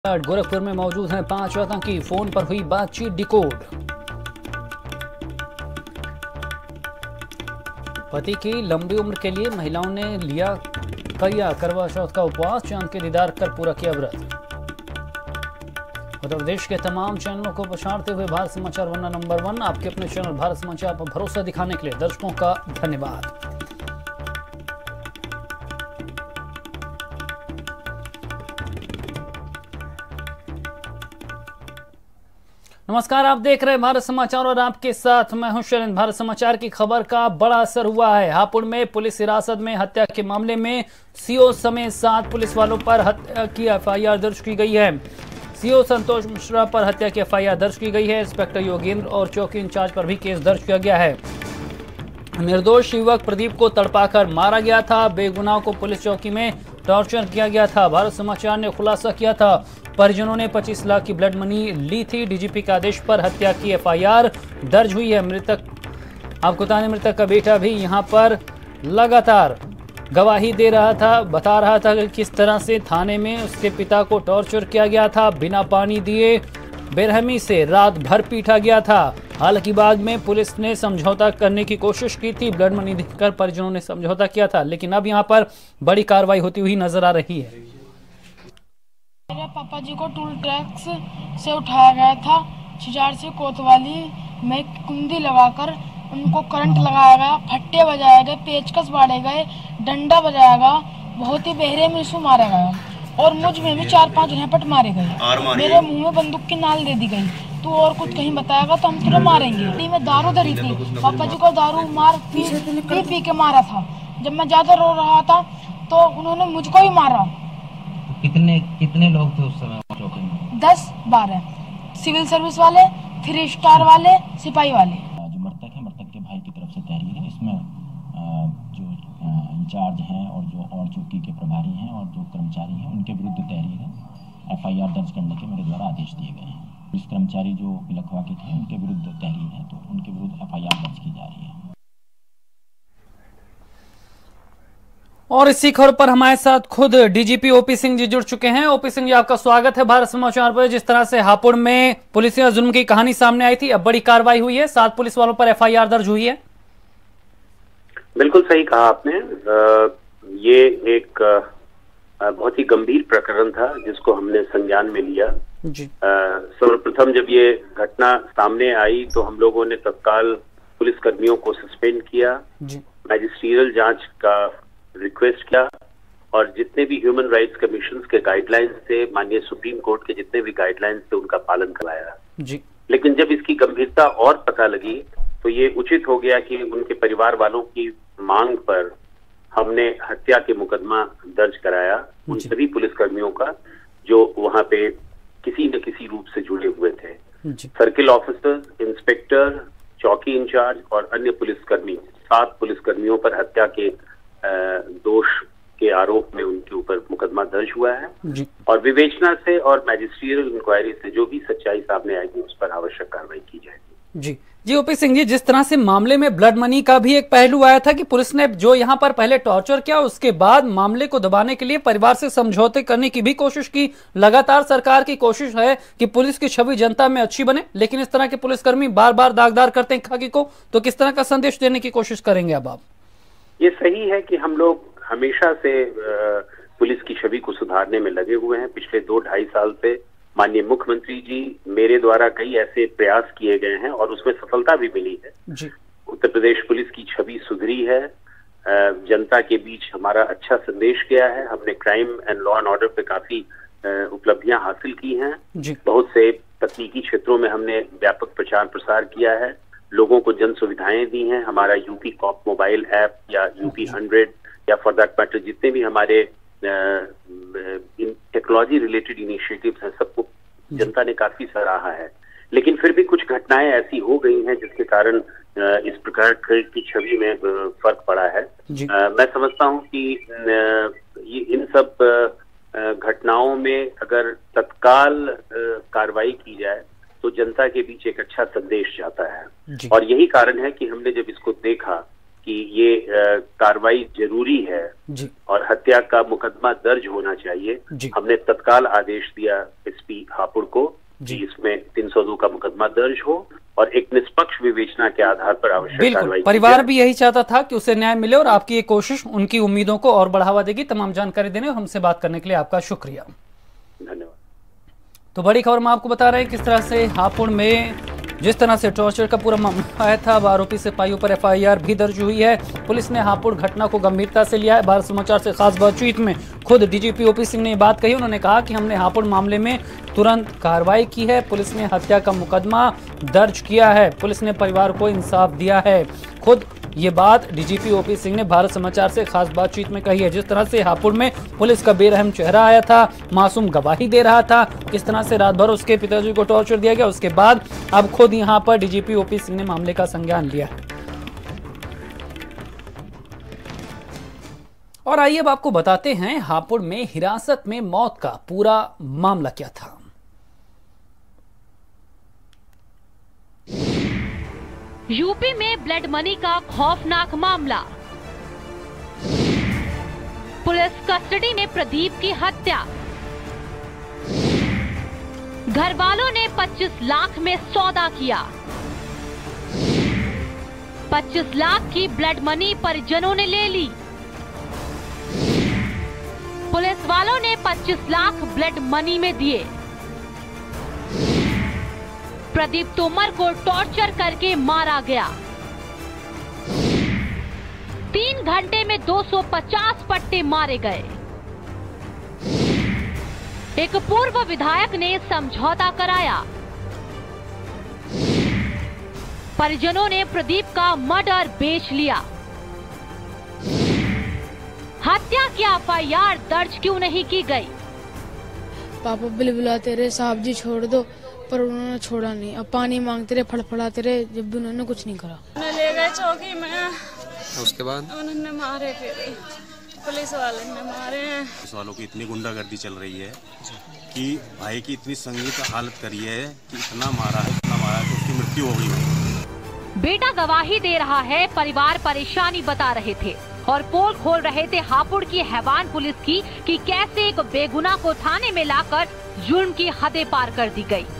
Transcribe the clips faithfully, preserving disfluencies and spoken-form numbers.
गोरखपुर में मौजूद हैं पांच आतंकी, फोन पर हुई बातचीत डिकोड। पति की लंबी उम्र के लिए महिलाओं ने लिया किया करवा चौथ का उपवास, चांद के दीदार कर पूरा किया व्रत। उत्तर प्रदेश के तमाम चैनलों को पछाड़ते हुए भारत समाचार वरना नंबर वन, आपके अपने चैनल भारत समाचार पर भरोसा दिखाने के लिए दर्शकों का धन्यवाद। नमस्कार, आप देख रहे हैं भारत समाचार और आपके साथ मैं हूं शरण। भारत समाचार की खबर का बड़ा असर हुआ है। हापुड़ में पुलिस हिरासत में हत्या के मामले में सीओ समेत सात पुलिस वालों पर हत्या की एफआईआर दर्ज की गई है। सीओ संतोष मिश्रा पर हत्या की एफआईआर दर्ज की गई है। इंस्पेक्टर योगेंद्र और चौकी इंचार्ज पर भी केस दर्ज किया गया है। निर्दोष युवक प्रदीप को तड़पाकर मारा गया था। बेगुनाह को पुलिस चौकी में टॉर्चर किया गया था। भारत समाचार ने खुलासा किया था परिजनों ने पच्चीस लाख की ब्लड मनी ली थी। डीजीपी के आदेश पर हत्या की एफआईआर दर्ज हुई है। मृतक आपको बता दें, मृतक का बेटा भी यहां पर लगातार गवाही दे रहा था, बता रहा था कि किस तरह से थाने में उसके पिता को टॉर्चर किया गया था, बिना पानी दिए बेरहमी से रात भर पीटा गया था। हालांकि बाद में पुलिस ने समझौता करने की कोशिश की थी, ब्लड मनी देकर परिजनों ने समझौता किया था, लेकिन अब यहाँ पर बड़ी कार्रवाई होती हुई नजर आ रही है। मेरे पापा जी को टूल टैक्स से उठाया गया था। छिजार से कोतवाली में कुंडी लगाकर उनको करंट लगाया गया, फट्टे बजाए गए, पेचकस बांधे गए, डंडा बजाया गया, बहुत ही बहरे में इसको मारा गया और मुझ में भी चार पांच झपट मारे गए। मेरे मुंह में बंदूक की नाल दे दी गई। तू और कुछ कहीं बताएगा तो हम तुझे मारेंगे। टी में दारू धरी थी, पापा जी को दारू मार पी पी, पी के मारा था। जब मैं ज्यादा रो रहा था तो उन्होंने मुझको ही मारा। कितने कितने लोग थे उस समय चौकी में? दस बारह सिविल सर्विस वाले, थ्री स्टार वाले, सिपाही वाले। जो मृतक है, मृतक के भाई की तरफ से तहरीर है। इसमें जो इंचार्ज हैं और जो और चौकी के प्रभारी हैं और जो कर्मचारी हैं उनके विरुद्ध तहरीर है। एफआईआर दर्ज करने के मेरे द्वारा आदेश दिए गए हैं। पुलिस कर्मचारी जो लखवा के थे उनके विरुद्ध तहरीर है, तो उनके विरुद्ध एफआईआर दर्ज की जा रही है। और इसी खबर पर हमारे साथ खुद डीजीपी ओपी सिंह जी जुड़ चुके हैं। ओपी सिंह जी, आपका स्वागत है भारत समाचार पर। जिस तरह से हापुड़ में पुलिस या जुल्म की कहानी सामने आई थी, अब बड़ी कार्रवाई हुई है, सात पुलिस वालों पर एफआईआर दर्ज हुई है। बिल्कुल सही कहा आपने। आ, ये एक आ, बहुत ही गंभीर प्रकरण था जिसको हमने संज्ञान में लिया जी। सर्वप्रथम जब ये घटना सामने आई तो हम लोगों ने तत्काल पुलिस कर्मियों को सस्पेंड किया, मैजिस्ट्रियल जांच का रिक्वेस्ट किया और जितने भी ह्यूमन राइट्स कमीशन के गाइडलाइंस थे, माननीय सुप्रीम कोर्ट के जितने भी गाइडलाइंस थे, उनका पालन कराया जी। लेकिन जब इसकी गंभीरता और पता लगी तो ये उचित हो गया कि उनके परिवार वालों की मांग पर हमने हत्या के मुकदमा दर्ज कराया उन सभी पुलिस कर्मियों का जो वहां पे किसी न किसी रूप से जुड़े हुए थे। सर्किल ऑफिसर, इंस्पेक्टर, चौकी इंचार्ज और अन्य पुलिसकर्मी, सात पुलिसकर्मियों पर हत्या के दोष के आरोप में उनके ऊपर मुकदमा दर्ज हुआ है जी। और विवेचना से और मैजिस्ट्रियल इंक्वायरी से जो भी सच्चाई सामने आएगी उस पर आवश्यक कार्रवाई की जाएगी जी। जी ओपी सिंह जी, जिस तरह से मामले में ब्लड मनी का भी एक पहलू आया था कि पुलिस ने जो यहाँ पर पहले टॉर्चर किया, उसके बाद मामले को दबाने के लिए परिवार से समझौते करने की भी कोशिश की। लगातार सरकार की कोशिश है कि पुलिस की छवि जनता में अच्छी बने, लेकिन इस तरह के पुलिसकर्मी बार बार दागदार करते हैं खाकी को, तो किस तरह का संदेश देने की कोशिश करेंगे अब आप? ये सही है कि हम लोग हमेशा से पुलिस की छवि को सुधारने में लगे हुए हैं। पिछले दो ढाई साल से माननीय मुख्यमंत्री जी मेरे द्वारा कई ऐसे प्रयास किए गए हैं और उसमें सफलता भी मिली है जी। उत्तर प्रदेश पुलिस की छवि सुधरी है, जनता के बीच हमारा अच्छा संदेश गया है। हमने crime and law and order पे काफी उपलब्धियां हासिल की हैं जी। बहुत से तकनीकी क्षेत्रों में हमने व्यापक प्रचार प्रसार किया है, लोगों को जन सुविधाएं दी हैं। हमारा यूपी कॉप मोबाइल ऐप या यूपी हंड्रेड या फॉर दैट मैटर जितने भी हमारे टेक्नोलॉजी रिलेटेड इनिशिएटिव्स हैं, सबको जनता ने काफी सराहा है। लेकिन फिर भी कुछ घटनाएं ऐसी हो गई हैं जिसके कारण इस प्रकार की छवि में फर्क पड़ा है। आ, मैं समझता हूं कि ये इन सब घटनाओं में अगर तत्काल कार्रवाई की जाए तो जनता के बीच एक अच्छा संदेश जाता है और यही कारण है कि हमने जब इसको देखा कि ये कार्रवाई जरूरी है जी। और हत्या का मुकदमा दर्ज होना चाहिए। हमने तत्काल आदेश दिया एसपी हापुड़ को कि इसमें तीन सौ दो का मुकदमा दर्ज हो और एक निष्पक्ष विवेचना के आधार पर आवश्यक कार्रवाई। परिवार भी यही चाहता था कि उसे न्याय मिले और आपकी ये कोशिश उनकी उम्मीदों को और बढ़ावा देगी। तमाम जानकारी देने और हमसे बात करने के लिए आपका शुक्रिया, धन्यवाद। तो बड़ी खबर में आपको बता रहे हैं किस तरह से हापुड़ में जिस तरह से टॉर्चर का पूरा मामला आया था, आरोपी सिपाहियों पर एफ आई आर भी दर्ज हुई है। पुलिस ने हापुड़ घटना को गंभीरता से लिया है। भारत समाचार से खास बातचीत में खुद डीजीपी ओपी सिंह ने ये बात कही। उन्होंने कहा कि हमने हापुड़ मामले में तुरंत कार्रवाई की है। पुलिस ने हत्या का मुकदमा दर्ज किया है। पुलिस ने परिवार को इंसाफ दिया है। खुद ये बात डीजीपी ओपी सिंह ने भारत समाचार से खास बातचीत में कही है। जिस तरह से हापुड़ में पुलिस का बेरहम चेहरा आया था, मासूम गवाही दे रहा था, किस तरह से रात भर उसके पिताजी को टॉर्चर दिया गया, उसके बाद अब खुद यहां पर डीजीपी ओपी सिंह ने मामले का संज्ञान लिया है। और आइए अब आपको बताते हैं हापुड़ में हिरासत में मौत का पूरा मामला क्या था। यूपी में ब्लड मनी का खौफनाक मामला। पुलिस कस्टडी में प्रदीप की हत्या। घर वालों ने पच्चीस लाख में सौदा किया। पच्चीस लाख की ब्लड मनी परिजनों ने ले ली। पुलिस वालों ने पच्चीस लाख ब्लड मनी में दिए। प्रदीप तोमर को टॉर्चर करके मारा गया। तीन घंटे में दो सौ पचास पट्टे मारे गए। एक पूर्व विधायक ने समझौता कराया। परिजनों ने प्रदीप का मर्डर बेच लिया। हत्या की एफ आई आर दर्ज क्यों नहीं की गई? पापा बिलबिलाते रहे, साहब जी छोड़ दो, पर उन्होंने छोड़ा नहीं। अब पानी मांगते रहे, फड़फड़ाते रहे, जब भी उन्होंने कुछ नहीं करा। उन्हें ले गए चौकी में, उसके बाद उन्होंने मारे, फिर पुलिस वाले ने मारे हैं। पुलिस वालों की इतनी गुंडागर्दी चल रही है कि भाई की इतनी संगीत हालत करी है कि इतना मारा है, इतना मारा है कि उसकी मृत्यु हो गई। बेटा गवाही दे रहा है, परिवार परेशानी बता रहे थे और पोल खोल रहे थे हापुड़ की हैवान पुलिस की कि कैसे एक बेगुनाह को थाने में लाकर जुर्म की हदें पार कर दी गई।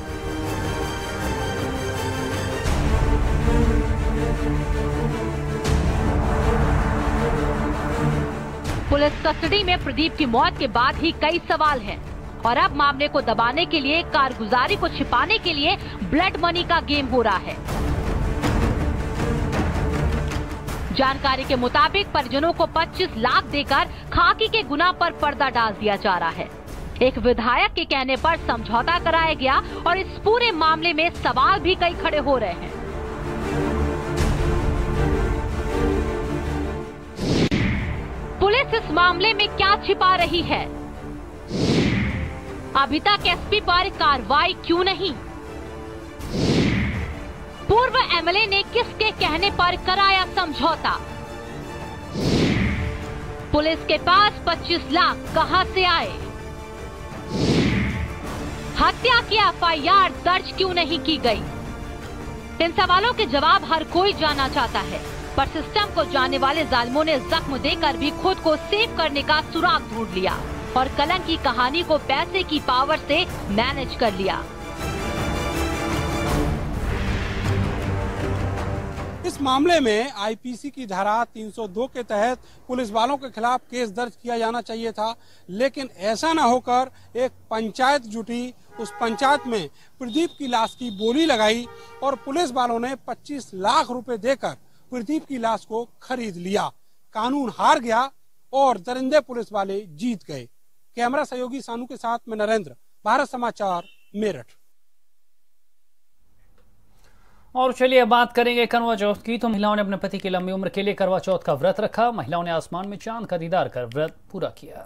पुलिस कस्टडी में प्रदीप की मौत के बाद ही कई सवाल हैं और अब मामले को दबाने के लिए, कारगुजारी को छिपाने के लिए ब्लड मनी का गेम हो रहा है। जानकारी के मुताबिक परिजनों को पच्चीस लाख देकर खाकी के गुनाह पर पर्दा डाल दिया जा रहा है। एक विधायक के कहने पर समझौता कराया गया और इस पूरे मामले में सवाल भी कई खड़े हो रहे हैं। पुलिस इस मामले में क्या छिपा रही है? अभी तक एस पी पर कार्रवाई क्यों नहीं? पूर्व एम एल ए ने किसके कहने पर कराया समझौता? पुलिस के पास पच्चीस लाख कहां से आए? हत्या की एफ आई आर दर्ज क्यों नहीं की गई? इन सवालों के जवाब हर कोई जानना चाहता है, पर सिस्टम को जानने वाले जालिमों ने जख्म देकर भी खुद को सेव करने का सुराग ढूंढ लिया और कलंक की कहानी को पैसे की पावर से मैनेज कर लिया। इस मामले में आई पी सी की धारा तीन सौ दो के तहत पुलिस वालों के खिलाफ केस दर्ज किया जाना चाहिए था, लेकिन ऐसा न होकर एक पंचायत जुटी। उस पंचायत में प्रदीप की लाश की बोली लगाई और पुलिस वालों ने पच्चीस लाख रुपए देकर प्रदीप की लाश को खरीद लिया। कानून हार गया और दरिंदे पुलिस वाले जीत गए। कैमरा सहयोगी सानू के साथ में नरेंद्र, भारत समाचार, मेरठ। और चलिए बात करेंगे करवा चौथ की। तो महिलाओं ने अपने पति की लंबी उम्र के लिए करवा चौथ का व्रत रखा। महिलाओं ने आसमान में चांद का दीदार कर व्रत पूरा किया।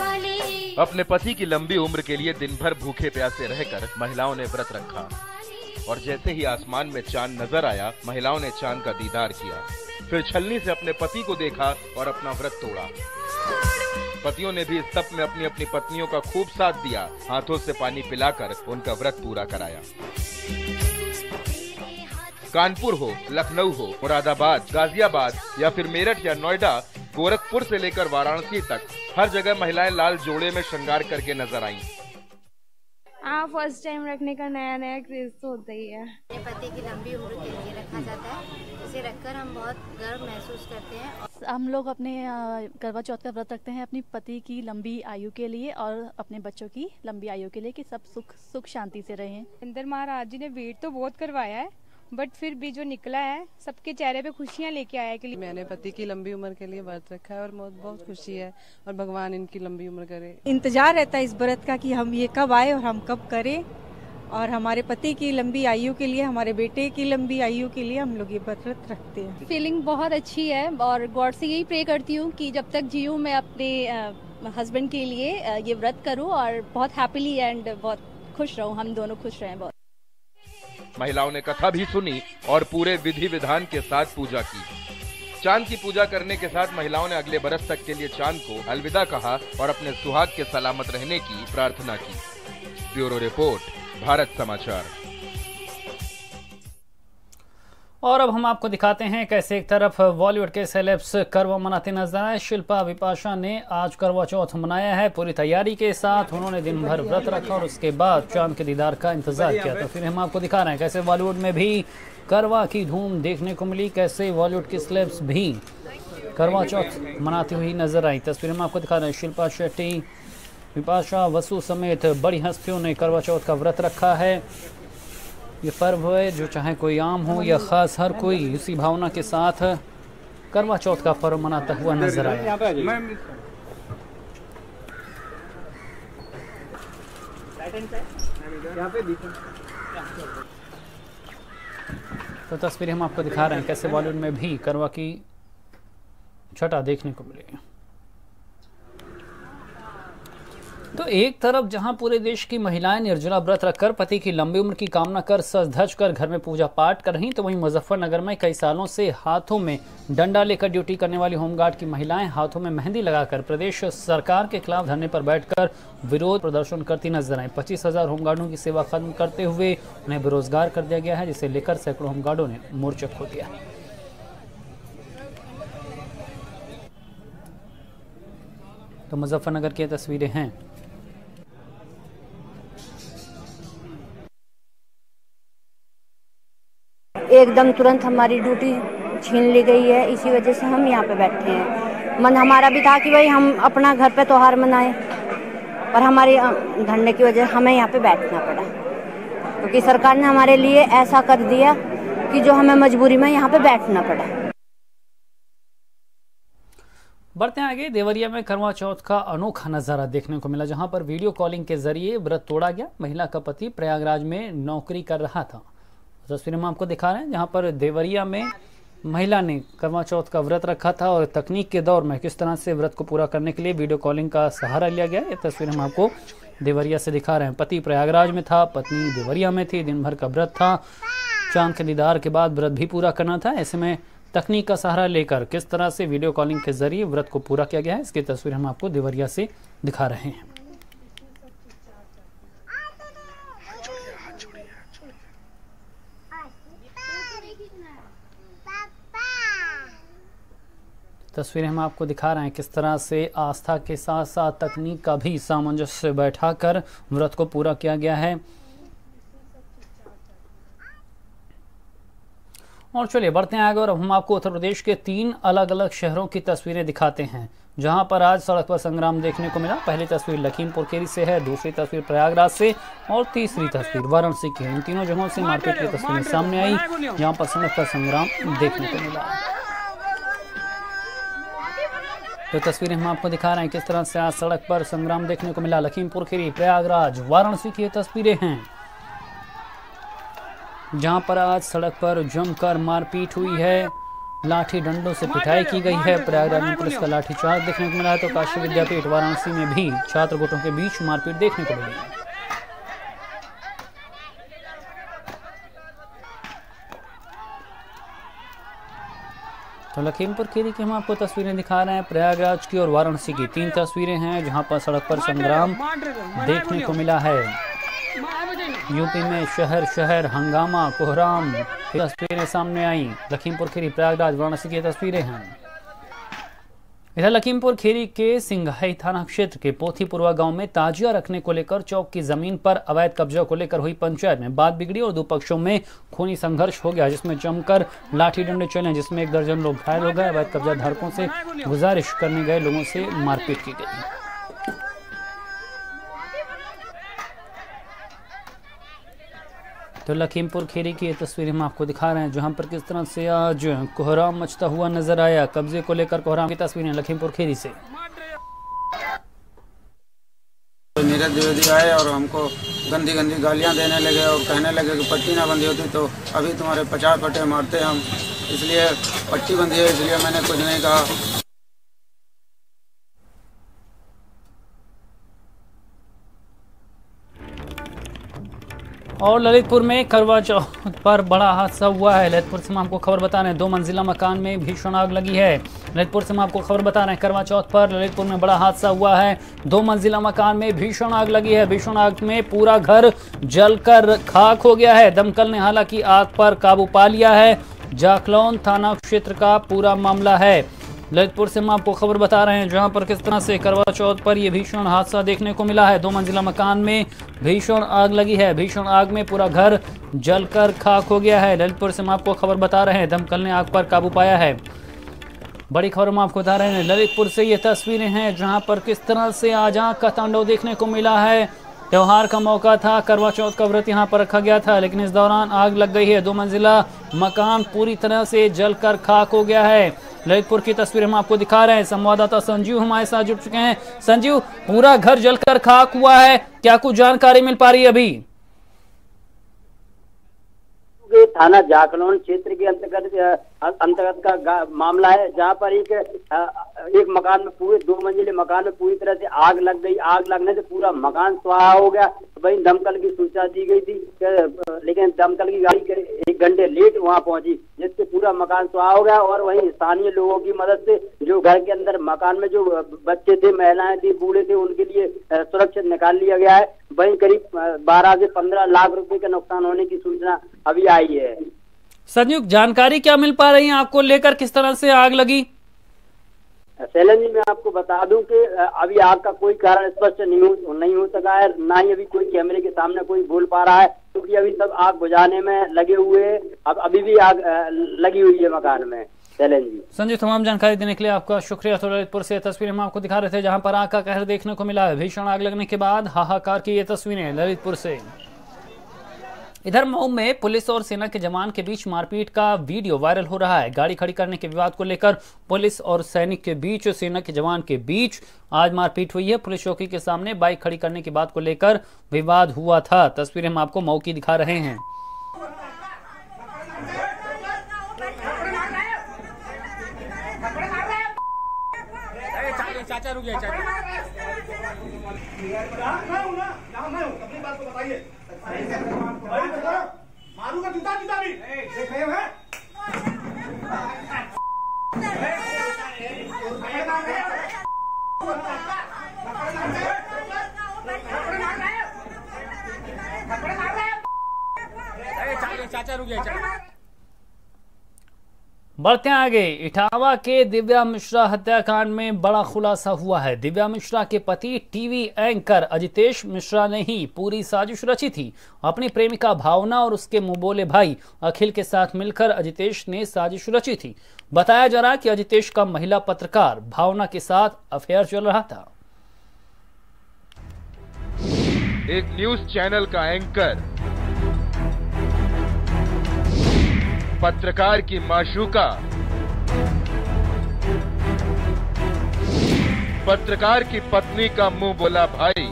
अपने पति की लंबी उम्र के लिए दिन भर भूखे प्यासे रहकर महिलाओं ने व्रत रखा। और जैसे ही आसमान में चांद नजर आया, महिलाओं ने चांद का दीदार किया। फिर छलनी से अपने पति को देखा और अपना व्रत तोड़ा। पतियों ने भी इस तप में अपनी अपनी पत्नियों का खूब साथ दिया, हाथों से पानी पिलाकर उनका व्रत पूरा कराया। कानपुर हो, लखनऊ हो, मुरादाबाद, गाजियाबाद या फिर मेरठ या नोएडा, गोरखपुर से लेकर वाराणसी तक हर जगह महिलाएं लाल जोड़े में श्रृंगार करके नजर आईं। हाँ, फर्स्ट टाइम रखने का नया नया क्रेज तो होता ही है। अपने पति की लंबी उम्र के लिए रखा जाता है। इसे रखकर हम बहुत गर्व महसूस करते हैं। हम लोग अपने करवा चौथ का व्रत रखते हैं अपनी पति की लंबी आयु के लिए और अपने बच्चों की लंबी आयु के लिए कि सब सुख सुख शांति से रहें। इंदर महाराज जी ने वेट तो बहुत करवाया है, बट फिर भी जो निकला है सबके चेहरे पे खुशियाँ लेके आया कि मैंने पति की लंबी उम्र के लिए व्रत रखा है और बहुत बहुत खुशी है और भगवान इनकी लंबी उम्र करे। इंतजार रहता है इस व्रत का कि हम ये कब आए और हम कब करें, और हमारे पति की लंबी आयु के लिए, हमारे बेटे की लंबी आयु के लिए हम लोग ये व्रत रखते हैं। फीलिंग बहुत अच्छी है और गॉड से यही प्रे करती हूँ कि जब तक जीऊँ मैं अपने हस्बैंड के लिए ये व्रत करूँ और बहुत हैप्पीली एंड बहुत खुश रहूँ, हम दोनों खुश रहें बहुत। महिलाओं ने कथा भी सुनी और पूरे विधि विधान के साथ पूजा की। चांद की पूजा करने के साथ महिलाओं ने अगले बरस तक के लिए चांद को अलविदा कहा और अपने सुहाग के सलामत रहने की प्रार्थना की। ब्यूरो रिपोर्ट, भारत समाचार। और अब हम आपको दिखाते हैं कैसे एक तरफ बॉलीवुड के सेलेब्स करवा मनाते नजर आए। शिल्पा विपाशा ने आज करवा चौथ मनाया है पूरी तैयारी के साथ। उन्होंने दिन भर व्रत रखा और उसके बाद चांद के दीदार का इंतजार किया। तो फिर हम आपको दिखा रहे हैं कैसे बॉलीवुड में भी करवा की धूम देखने को मिली, कैसे बॉलीवुड के सेलेब्स भी करवा चौथ मनाती हुई नजर आई। तस्वीर हम आपको दिखा रहे हैं। शिल्पा शेट्टी, विपाशा बसु समेत बड़ी हस्तियों ने करवा चौथ का व्रत रखा है। ये पर्व है जो चाहे कोई आम हो या ख़ास, हर कोई इसी भावना के साथ करवा चौथ का पर्व मनाता हुआ नजर आया। तो तस्वीरें हम आपको दिखा रहे हैं कैसे बॉलीवुड में भी करवा की छटा देखने को मिली। तो एक तरफ जहां पूरे देश की महिलाएं निर्जला व्रत रखकर पति की लंबी उम्र की कामना कर सज धज कर घर में पूजा पाठ कर रही, तो वहीं मुजफ्फरनगर में कई सालों से हाथों में डंडा लेकर ड्यूटी करने वाली होमगार्ड की महिलाएं हाथों में मेहंदी लगाकर प्रदेश सरकार के खिलाफ धरने पर बैठकर विरोध प्रदर्शन करती नजर आई। पच्चीस हजार होमगार्डों की सेवा खत्म करते हुए उन्हें बेरोजगार कर दिया गया है, जिसे लेकर सैकड़ों होमगार्डों ने मोर्चा खोल दिया। तो मुजफ्फरनगर की तस्वीरें हैं। एकदम तुरंत हमारी ड्यूटी छीन ली गई है, इसी वजह से हम यहाँ पे बैठे हैं। मन हमारा भी था कि भाई हम अपना घर पे त्योहार मनाएं, पर हमारी धरने की वजह हमें यहाँ पे बैठना पड़ा, क्योंकि सरकार ने हमारे लिए ऐसा कर दिया कि जो हमें मजबूरी में यहाँ पे बैठना पड़ा। बढ़ते आगे, देवरिया में करवा चौथ का अनोखा नजारा देखने को मिला, जहां पर वीडियो कॉलिंग के जरिए व्रत तोड़ा गया। महिला का पति प्रयागराज में नौकरी कर रहा था। तस्वीर में आपको दिखा रहे हैं जहां पर देवरिया में महिला ने करवा चौथ का व्रत रखा था और तकनीक के दौर में किस तरह से व्रत को पूरा करने के लिए वीडियो कॉलिंग का सहारा लिया गया। ये तस्वीर हम आपको देवरिया से दिखा रहे हैं। पति प्रयागराज में था, पत्नी देवरिया में थी। दिन भर का व्रत था, चांद के दीदार के बाद व्रत भी पूरा करना था। ऐसे में तकनीक का सहारा लेकर किस तरह से वीडियो कॉलिंग के जरिए व्रत को पूरा किया गया है, इसकी तस्वीर हम आपको देवरिया से दिखा रहे हैं। तस्वीरें हम आपको दिखा रहे हैं किस तरह से आस्था के साथ साथ तकनीक का भी सामंजस्य बैठाकर व्रत को पूरा किया गया है। और चलिए बढ़ते हैं आगे और हम आपको उत्तर प्रदेश के तीन अलग अलग शहरों की तस्वीरें दिखाते हैं, जहां पर आज सड़क पर संग्राम देखने को मिला। पहली तस्वीर लखीमपुर खीरी से है, दूसरी तस्वीर प्रयागराज से और तीसरी तस्वीर वाराणसी की है। इन तीनों जगहों से मारपीट की तस्वीरें सामने आई, जहां पर सड़क पर संग्राम देखने को मिला। तो तस्वीरें हम आपको दिखा रहे हैं किस तरह से आज सड़क पर संग्राम देखने को मिला। लखीमपुर खीरी, प्रयागराज, वाराणसी की तस्वीरें हैं, जहां पर आज सड़क पर जमकर मारपीट हुई है, लाठी डंडों से पिटाई की गई है। प्रयागराज में पुलिस का लाठीचार्ज देखने को मिला है, तो काशी विद्यापीठ वाराणसी में भी छात्र गुटों के बीच मारपीट देखने को मिली है। तो लखीमपुर खीरी की हम आपको तस्वीरें दिखा रहे हैं प्रयागराज की और वाराणसी की। तीन तस्वीरें हैं जहां पर सड़क पर संग्राम देखने को मिला है। यूपी में शहर शहर हंगामा कोहराम तस्वीरें सामने आई। लखीमपुर खीरी प्रयागराज वाराणसी की तस्वीरें हैं। इधर लखीमपुर खीरी के सिंघाई थाना क्षेत्र के पोथीपुरवा गांव में ताजिया रखने को लेकर चौक की जमीन पर अवैध कब्जा को लेकर हुई पंचायत में बात बिगड़ी और दो पक्षों में खूनी संघर्ष हो गया, जिसमें जमकर लाठी डंडे चले, जिसमें एक दर्जन लोग घायल हो गए। अवैध कब्जा धारकों से गुजारिश करने गए लोगों से मारपीट की गई। तो लखीमपुर खीरी की ये तस्वीरें हम आपको दिखा रहे हैं जहां पर किस तरह से आज कोहराम मचता हुआ नजर आया। कब्जे को लेकर कोहराम की तस्वीरें लखीमपुर खीरी से। नीरज द्विवेदी आए और हमको गंदी गंदी गालियां देने लगे और कहने लगे कि पट्टी ना बंधी होती तो अभी तुम्हारे पचास पट्टे मारते हम, इसलिए पट्टी बंधी है इसलिए मैंने कुछ नहीं कहा। और ललितपुर में करवा चौथ पर बड़ा हादसा हुआ है। ललितपुर से हम आपको खबर बता रहे हैं दो मंजिला मकान में भीषण आग लगी है। ललितपुर से हम आपको खबर बता रहे हैं करवा चौथ पर ललितपुर में बड़ा हादसा हुआ है। दो मंजिला मकान में भीषण आग लगी है। भीषण आग में पूरा घर जलकर खाक हो गया है। दमकल ने हालांकि आग पर काबू पा लिया है। जाखलौन थाना क्षेत्र का पूरा मामला है। ललितपुर से हम आपको खबर बता रहे हैं जहां पर किस तरह से करवा चौथ पर यह भीषण हादसा देखने को मिला है। दो मंजिला मकान में भीषण आग लगी है। भीषण आग में पूरा घर जलकर खाक हो गया है। ललितपुर से हम आपको खबर बता रहे हैं दमकल ने आग पर काबू पाया है। बड़ी खबर हम आपको बता रहे हैं ललितपुर से ये तस्वीरें हैं जहां पर किस तरह से आज आग का तांडव देखने को मिला है। त्योहार का मौका था, करवा चौथ का व्रत यहां पर रखा गया था, लेकिन इस दौरान आग लग गई है। दो मंजिला मकान पूरी तरह से जलकर खाक हो गया है। ललितपुर की तस्वीर हम आपको दिखा रहे हैं। संवाददाता संजीव हमारे साथ जुड़ चुके हैं। संजीव, पूरा घर जलकर खाक हुआ है, क्या कुछ जानकारी मिल पा रही है अभी? थाना जाखलौन क्षेत्र के अंतर्गत अंतर्गत का मामला है जहां पर एक एक मकान में पूरे दो मंजिले मकान में पूरी तरह से आग लग गई। आग लगने से पूरा मकान स्वाहा हो गया। वहीं दमकल की सूचना दी गई थी, लेकिन दमकल की गाड़ी एक घंटे लेट वहां पहुंची, जिससे पूरा मकान स्वाहा हो गया। और वहीं स्थानीय लोगों की मदद से जो घर के अंदर मकान में जो बच्चे थे, महिलाएं थी, बूढ़े थे, उनके लिए सुरक्षित निकाल लिया गया है। वहीं करीब बारह से पंद्रह लाख रुपए का नुकसान होने की सूचना अभी आई है। संयुक्त जानकारी क्या मिल पा रही है आपको लेकर, किस तरह से आग लगी? शैलन जी, मैं आपको बता दूं कि अभी आग का कोई कारण स्पष्ट नहीं हो नहीं हो सका है, ना ही अभी कोई कैमरे के सामने कोई बोल पा रहा है, क्योंकि अभी सब आग बुझाने में लगे हुए हैं। अब अभी भी आग लगी हुई है मकान में। शैलन जी, संजय, तमाम जानकारी देने के लिए आपका शुक्रिया। तो ललितपुर से तस्वीरें हम आपको दिखा रहे थे जहां पर आग का कहर देखने को मिला है। भीषण आग लगने के बाद हाहाकार की ये तस्वीरें ललितपुर से। इधर मऊ में पुलिस और सेना के जवान के बीच मारपीट का वीडियो वायरल हो रहा है। गाड़ी खड़ी करने के विवाद को लेकर पुलिस और सैनिक के बीच, सेना के जवान के बीच आज मारपीट हुई है। पुलिस चौकी के सामने बाइक खड़ी करने की बात को लेकर विवाद हुआ था। तस्वीरें हम आपको मऊ की दिखा रहे हैं। चाचा रुक गए, मारूंगा जूता जूता भी देख रहे हैं। चाचा रुक गए। बढ़ते आगे, इटावा के दिव्या मिश्रा हत्याकांड में बड़ा खुलासा हुआ है। दिव्या मिश्रा के पति टीवी एंकर अजितेश मिश्रा ने ही पूरी साजिश रची थी। अपनी प्रेमिका भावना और उसके मुंहबोले भाई अखिल के साथ मिलकर अजितेश ने साजिश रची थी। बताया जा रहा कि अजितेश का महिला पत्रकार भावना के साथ अफेयर चल रहा था। एक न्यूज चैनल का एंकर पत्रकार की माशूका, पत्रकार की पत्नी का मुंह बोला भाई,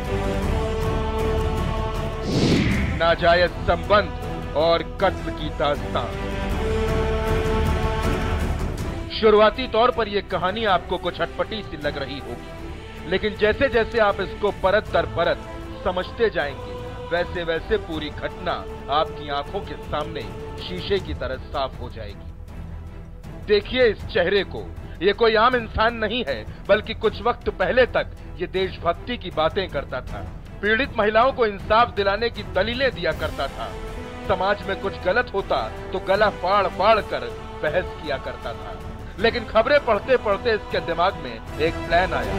नाजायज संबंध और कत्ल की दास्तान। शुरुआती तौर पर यह कहानी आपको कुछ अटपटी सी लग रही होगी, लेकिन जैसे जैसे आप इसको परत दर परत समझते जाएंगे, वैसे वैसे पूरी घटना आपकी आंखों के सामने शीशे की तरह साफ हो जाएगी। देखिए इस चेहरे को, ये कोई आम इंसान नहीं है, बल्कि कुछ वक्त पहले तक ये देशभक्ति की बातें करता था। पीड़ित महिलाओं को इंसाफ दिलाने की दलीलें दिया करता था। समाज में कुछ गलत होता तो गला फाड़ फाड़ कर बहस किया करता था। लेकिन खबरें पढ़ते पढ़ते इसके दिमाग में एक प्लान आया।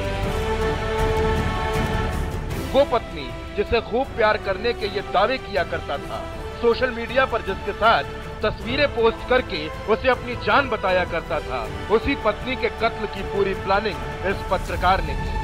वो पत्नी जिसे खूब प्यार करने के ये दावे किया करता था, सोशल मीडिया पर जिसके साथ तस्वीरें पोस्ट करके उसे अपनी जान बताया करता था, उसी पत्नी के कत्ल की पूरी प्लानिंग इस पत्रकार ने की।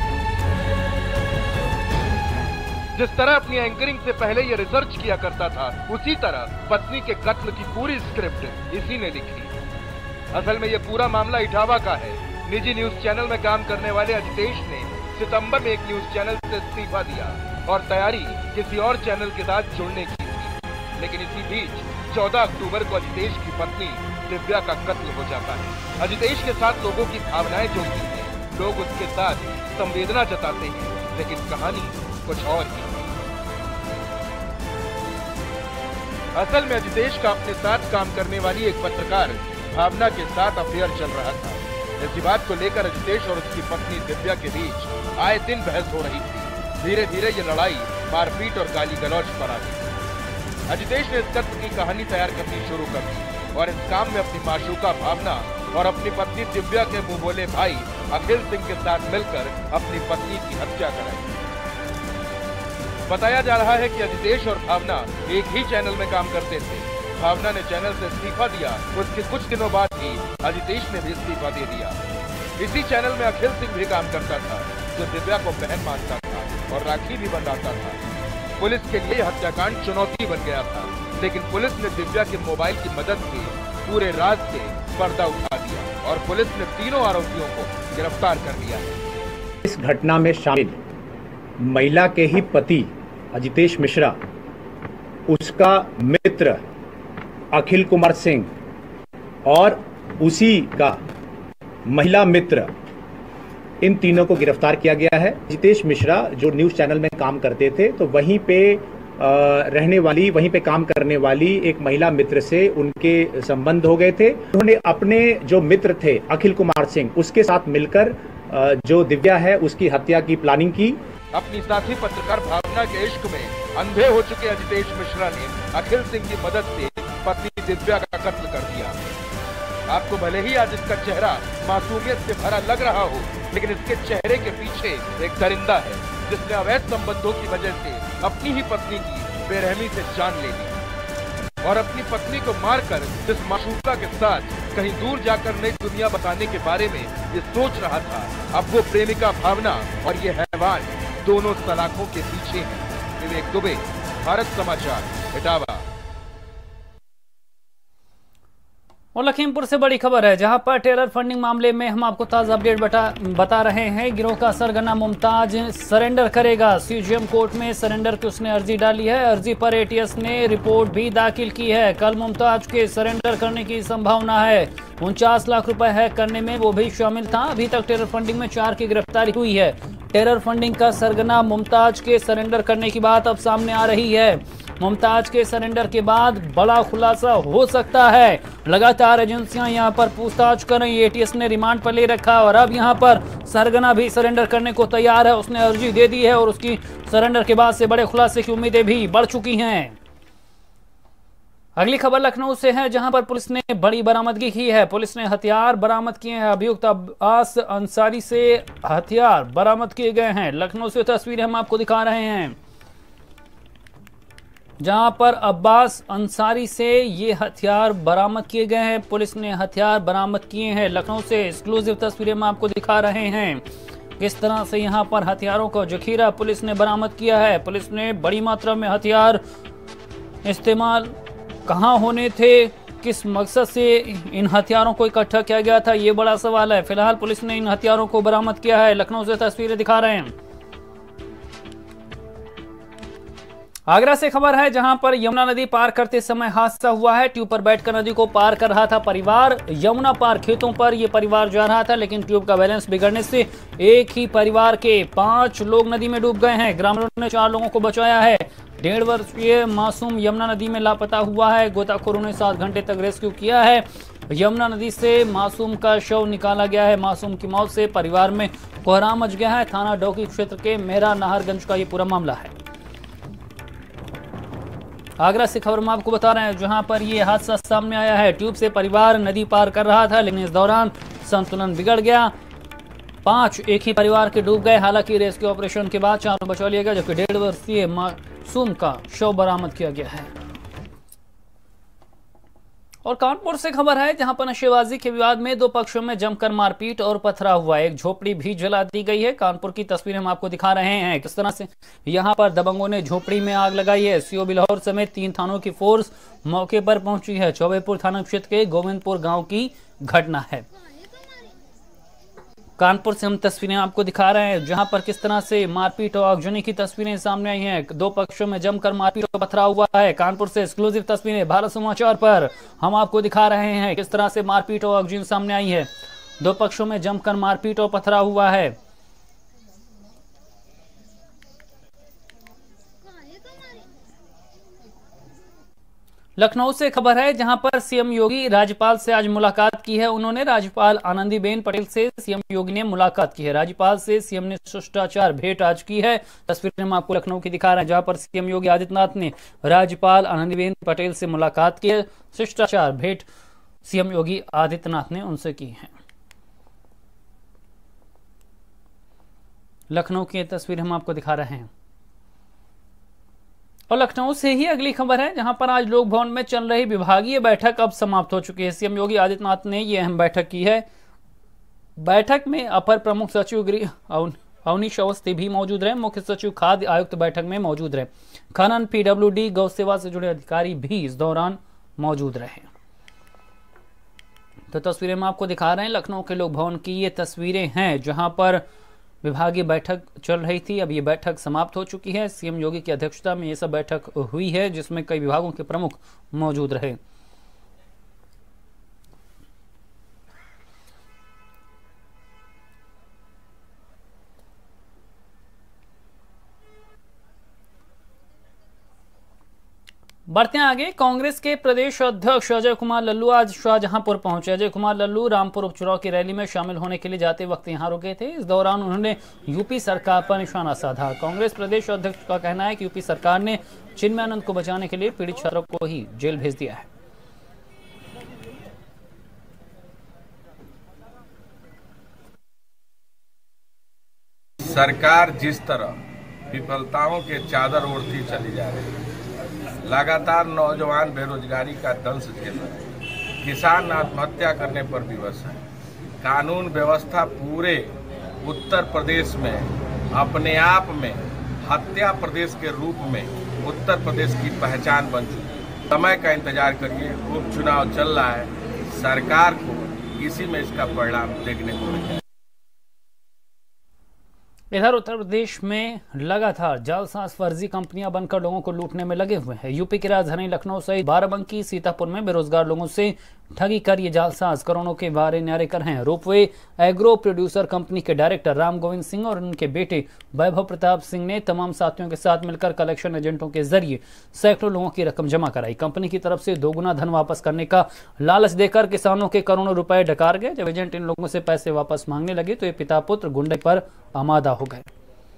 जिस तरह अपनी एंकरिंग से पहले ये रिसर्च किया करता था, उसी तरह पत्नी के कत्ल की पूरी स्क्रिप्ट इसी ने लिखी। असल में ये पूरा मामला इटावा का है। निजी न्यूज चैनल में काम करने वाले अजितेश ने सितंबर में एक न्यूज चैनल से इस्तीफा दिया और तैयारी किसी और चैनल के साथ जुड़ने की थी। लेकिन इसी बीच चौदह अक्टूबर को अजितेश की पत्नी दिव्या का कत्ल हो जाता है। अजितेश के साथ लोगों की भावनाएं जुड़ती हैं, लोग उसके साथ संवेदना जताते हैं, लेकिन कहानी कुछ और ही। असल में अजितेश का अपने साथ काम करने वाली एक पत्रकार भावना के साथ अफेयर चल रहा था। इसी बात को लेकर अजितेश और उसकी पत्नी दिव्या के बीच आए दिन बहस हो रही थी। धीरे धीरे ये लड़ाई मारपीट और गाली गलौज पर आ गई। अजितेश ने इस कत्ल की कहानी तैयार करनी शुरू कर दी और इस काम में अपनी माशूका भावना और अपनी पत्नी दिव्या के मुंह बोले भाई अखिल सिंह के साथ मिलकर अपनी पत्नी की हत्या कराई। बताया जा रहा है कि अजितेश और भावना एक ही चैनल में काम करते थे। भावना ने चैनल से इस्तीफा दिया, उसके कुछ दिनों बाद ही अजितेश ने भी इस्तीफा दे दिया। इसी चैनल में अखिल सिंह भी काम करता था, जो दिव्या को बहन मानता था और राखी भी बंधाता था। पुलिस के लिए हत्याकांड चुनौती बन गया था, लेकिन पुलिस ने दिव्या के मोबाइल की मदद से पूरे राज से पर्दा उठा दिया और पुलिस ने तीनों आरोपियों को गिरफ्तार कर लिया है। इस घटना में शामिल महिला के ही पति अजितेश मिश्रा, उसका मित्र अखिल कुमार सिंह और उसी का महिला मित्र, इन तीनों को गिरफ्तार किया गया है। अजितेश मिश्रा जो न्यूज चैनल में काम करते थे, तो वहीं पे रहने वाली, वहीं पे काम करने वाली एक महिला मित्र से उनके संबंध हो गए थे। उन्होंने अपने जो मित्र थे अखिल कुमार सिंह, उसके साथ मिलकर जो दिव्या है उसकी हत्या की प्लानिंग की। अपनी साथी पत्रकार भावना के इश्क में अंधे हो चुके अजितेश मिश्रा ने अखिल सिंह की मदद से पत्नी दिव्या का कत्ल कर दिया। आपको भले ही आज इसका चेहरा मासूमियत से भरा लग रहा हो, लेकिन इसके चेहरे के पीछे एक दरिंदा है, जिसने अवैध संबंधों की वजह से अपनी ही पत्नी की बेरहमी से जान ले ली और अपनी पत्नी को मारकर जिस माशूका के साथ कहीं दूर जाकर नई दुनिया बताने के बारे में ये सोच रहा था, अब वो प्रेमिका भावना और ये हैवान दोनों सलाखों के पीछे हैं। विवेक दुबे, भारत समाचार, इटावा। और लखीमपुर से बड़ी खबर है, जहां पर टेरर फंडिंग मामले में हम आपको ताजा अपडेट बता बता रहे हैं। गिरोह का सरगना मुमताज सरेंडर करेगा। सीजीएम कोर्ट में सरेंडर की उसने अर्जी डाली है। अर्जी पर एटीएस ने रिपोर्ट भी दाखिल की है। कल मुमताज के सरेंडर करने की संभावना है। उनचास लाख रुपए हैक करने में वो भी शामिल था। अभी तक टेरर फंडिंग में चार की गिरफ्तारी हुई है। टेरर फंडिंग का सरगना मुमताज के सरेंडर करने की बात अब सामने आ रही है। मुमताज के सरेंडर के बाद बड़ा खुलासा हो सकता है। लगातार एजेंसियां यहां पर पूछताछ कर रही। एटीएस ने रिमांड पर ले रखा और अब यहां पर सरगना भी सरेंडर करने को तैयार है। उसने अर्जी दे दी है और उसकी सरेंडर के बाद से बड़े खुलासे की उम्मीदें भी बढ़ चुकी हैं। अगली खबर लखनऊ से है, जहां पर पुलिस ने बड़ी बरामदगी की है। पुलिस ने हथियार बरामद किए हैं। अभियुक्त अब्बास अंसारी से हथियार बरामद किए गए हैं। लखनऊ से तस्वीरें हम आपको दिखा रहे हैं, जहां पर अब्बास अंसारी से ये हथियार बरामद किए गए हैं। पुलिस ने हथियार बरामद किए हैं। लखनऊ से एक्सक्लूसिव तस्वीरें हम आपको दिखा रहे हैं, किस तरह से यहां पर हथियारों का जखीरा पुलिस ने बरामद किया है। पुलिस ने बड़ी मात्रा में हथियार इस्तेमाल कहां होने थे, किस मकसद से इन हथियारों को इकट्ठा किया गया था, ये बड़ा सवाल है। फिलहाल पुलिस ने इन हथियारों को बरामद किया है। लखनऊ से तस्वीरें दिखा रहे हैं। आगरा से खबर है, जहां पर यमुना नदी पार करते समय हादसा हुआ है। ट्यूब पर बैठकर नदी को पार कर रहा था परिवार। यमुना पार खेतों पर यह परिवार जा रहा था, लेकिन ट्यूब का बैलेंस बिगड़ने से एक ही परिवार के पांच लोग नदी में डूब गए हैं। ग्रामीणों ने चार लोगों को बचाया है। डेढ़ वर्षीय मासूम यमुना नदी में लापता हुआ है। गोताखोरों ने सात घंटे तक रेस्क्यू किया है। यमुना नदी से मासूम का शव निकाला गया है। मासूम की मौत से परिवार में कोहराम मच गया है। थाना डोकी क्षेत्र के मेरा नाहरगंज का ये पूरा मामला है। आगरा से खबर हम आपको बता रहे हैं, जहां पर ये हादसा सामने आया है। ट्यूब से परिवार नदी पार कर रहा था, लेकिन इस दौरान संतुलन बिगड़ गया। पांच एक ही परिवार के डूब गए। हालांकि रेस्क्यू ऑपरेशन के बाद चारों बचा लिया गया, जबकि डेढ़ वर्षीय मासूम का शव बरामद किया गया है। और कानपुर से खबर है, जहां पर नशेबाजी के विवाद में दो पक्षों में जमकर मारपीट और पथराव हुआ। एक झोपड़ी भी जला दी गई है। कानपुर की तस्वीरें हम आपको दिखा रहे हैं किस तरह से यहां पर दबंगों ने झोपड़ी में आग लगाई है। सीओ बिलाहौर समेत तीन थानों की फोर्स मौके पर पहुंची है। चौबेपुर थाना क्षेत्र के गोविंदपुर गांव की घटना है। कानपुर से हम तस्वीरें आपको दिखा रहे हैं, जहां पर किस तरह से मारपीट और आगजनी की तस्वीरें सामने आई हैं। दो पक्षों में जमकर मारपीट और पथराव हुआ है। कानपुर से एक्सक्लूसिव तस्वीरें भारत समाचार पर हम आपको दिखा रहे हैं, किस तरह से मारपीट और आगजनी सामने आई है। दो पक्षों में जमकर मारपीट और पथराव हुआ है। लखनऊ से खबर है, जहां पर सीएम योगी राज्यपाल से आज मुलाकात की है। उन्होंने राज्यपाल आनंदीबेन पटेल से सीएम योगी ने मुलाकात की है। राज्यपाल से सीएम ने शिष्टाचार भेंट आज की है। तस्वीरें हम आपको लखनऊ की दिखा रहे हैं, जहां पर सीएम योगी आदित्यनाथ ने राज्यपाल आनंदीबेन पटेल से मुलाकात की है। शिष्टाचार भेंट सीएम योगी आदित्यनाथ ने उनसे की है। लखनऊ की तस्वीर हम आपको दिखा रहे हैं। और लखनऊ से ही अगली खबर है, जहां पर आज लोक भवन में चल रही विभागीय बैठक अब समाप्त हो चुकी है। सीएम योगी आदित्यनाथ ने यह अहम बैठक की है। बैठक में अपर प्रमुख सचिव गृह अवनीश अवस्थी भी मौजूद रहे। मुख्य सचिव खाद्य आयुक्त बैठक में मौजूद रहे। खनन, पीडब्ल्यूडी, गौ सेवा से जुड़े अधिकारी भी इस दौरान मौजूद रहे। तो तस्वीरें हम आपको दिखा रहे हैं, लखनऊ के लोक भवन की ये तस्वीरें हैं, जहां पर विभागीय बैठक चल रही थी। अब ये बैठक समाप्त हो चुकी है। सीएम योगी की अध्यक्षता में ये सब बैठक हुई है, जिसमें कई विभागों के प्रमुख मौजूद रहे। बढ़ते हैं आगे। कांग्रेस के प्रदेश अध्यक्ष अजय कुमार लल्लू आज शाहजहांपुर पहुंचे। अजय कुमार लल्लू रामपुर उपचुनाव की रैली में शामिल होने के लिए जाते वक्त यहां रुके थे। इस दौरान उन्होंने यूपी सरकार पर निशाना साधा। कांग्रेस प्रदेश अध्यक्ष का कहना है कि यूपी सरकार ने चिन्मयानंद को बचाने के लिए पीड़ित छात्रों को ही जेल भेज दिया है। सरकार जिस तरह विफलताओं के चादर ओढ़ती चली जा रही है, लगातार नौजवान बेरोजगारी का दंश झेल रहे हैं, किसान आत्महत्या करने पर विवश है, कानून व्यवस्था पूरे उत्तर प्रदेश में अपने आप में हत्या प्रदेश के रूप में उत्तर प्रदेश की पहचान बन चुकी है। समय का इंतजार करिए, उपचुनाव चल रहा है, सरकार को इसी में इसका परिणाम देखने को मिलेगा। इधर उत्तर प्रदेश में लगातार जालसाज फर्जी कंपनियां बनकर लोगों को लूटने में लगे हुए हैं। यूपी की राजधानी लखनऊ सहित बाराबंकी, सीतापुर में बेरोजगार लोगों से ठगी कर ये जालसाज करोड़ों के बारे न्यारे कर रहे हैं। रोपवे एग्रो प्रोड्यूसर कंपनी के डायरेक्टर राम गोविंद सिंह और उनके बेटे वैभव प्रताप सिंह ने तमाम साथियों के साथ मिलकर कलेक्शन एजेंटों के जरिए सैकड़ों लोगों की रकम जमा कराई। कंपनी की तरफ से दोगुना धन वापस करने का लालच देकर किसानों के करोड़ों रुपए डकार गए। जब एजेंट इन लोगों से पैसे वापस मांगने लगे तो ये पिता पुत्र गुंडे पर आमादा हो गए।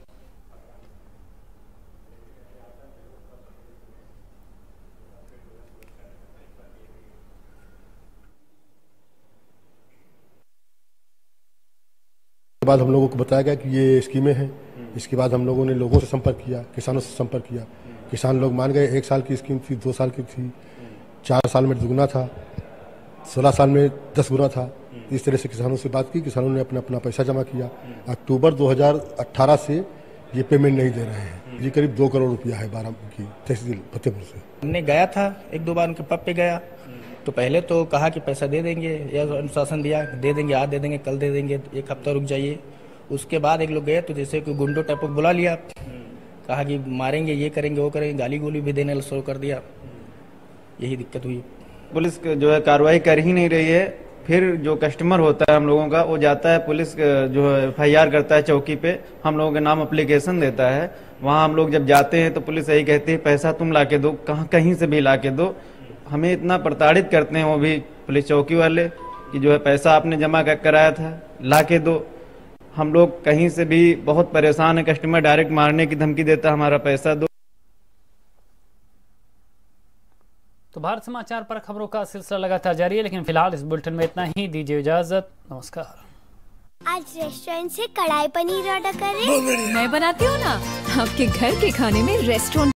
बाद हम लोगों को बताया गया कि ये स्कीमें हैं। इसके बाद हम लोगों ने लोगों से संपर्क किया, किसानों से संपर्क किया। किसान लोग मान गए। एक साल की स्कीम थी, दो साल की थी, चार साल में दुगुना था, सोलह साल में दस गुना था। इस तरह से किसानों से बात की, किसानों ने अपना अपना पैसा जमा किया। अक्टूबर दो हज़ार अठारह से ये पेमेंट नहीं दे रहे हैं। ये करीब दो करोड़ रुपया है बाराबंकी तहसील फतेहपुर से। हमने गया था एक दो बार उनके पब पे गया, तो पहले तो कहा कि पैसा दे देंगे, या अनुशासन दिया दे देंगे, आज दे देंगे, कल दे देंगे, एक हफ्ता रुक जाइए। उसके बाद एक लोग गए तो जैसे कि गुंडो टाइप को बुला लिया, कहा कि मारेंगे, ये करेंगे, वो करेंगे, गाली गोली भी देने शुरू कर दिया। यही दिक्कत हुई। पुलिस जो है कार्रवाई कर ही नहीं रही है। फिर जो कस्टमर होता है हम लोगों का, वो जाता है पुलिस जो है एफ आई आर करता है चौकी पे, हम लोगों के नाम एप्लीकेशन देता है। वहाँ हम लोग जब जाते हैं तो पुलिस यही कहती है पैसा तुम ला के दो, कहाँ कहीं से भी ला के दो। हमें इतना प्रताड़ित करते हैं वो भी पुलिस चौकी वाले कि जो है पैसा आपने जमा कर कराया था ला के दो। हम लोग कहीं से भी बहुत परेशान है, कस्टमर डायरेक्ट मारने की धमकी देता, हमारा पैसा दो। तो भारत समाचार पर खबरों का सिलसिला लगातार जारी है, लेकिन फिलहाल इस बुलेटिन में इतना ही। दीजिए इजाजत, नमस्कार। आज रेस्टोरेंट से कढ़ाई पनीर ऑर्डर करें। मैं बनाती हूँ ना, आपके घर के खाने में रेस्टोरेंट